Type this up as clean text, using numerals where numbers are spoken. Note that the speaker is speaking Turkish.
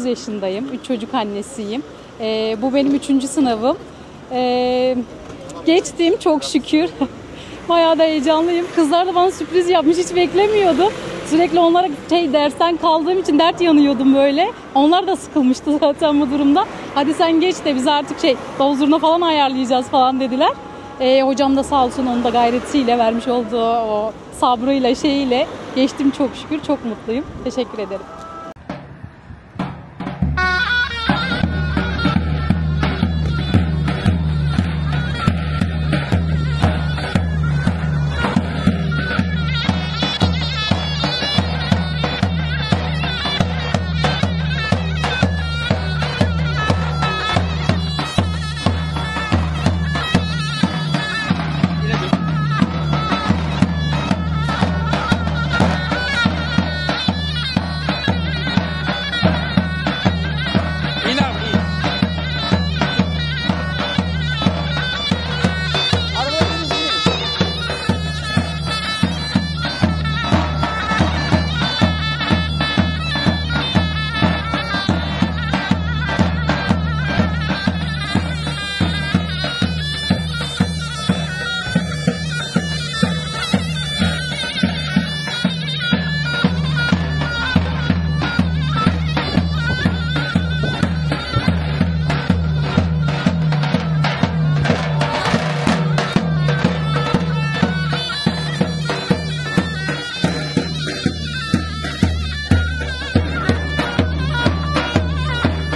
yaşındayım. 3 çocuk annesiyim. Bu benim 3. sınavım. Geçtim çok şükür. Bayağı da heyecanlıyım. Kızlar da bana sürpriz yapmış. Hiç beklemiyordum. Sürekli onlara dersten kaldığım için dert yanıyordum böyle. Onlar da sıkılmıştı zaten bu durumda. Hadi sen geç de biz artık davul zurna falan ayarlayacağız falan dediler. Hocam da sağ olsun, onun da gayretiyle, vermiş olduğu o sabrıyla geçtim çok şükür. Çok mutluyum. Teşekkür ederim.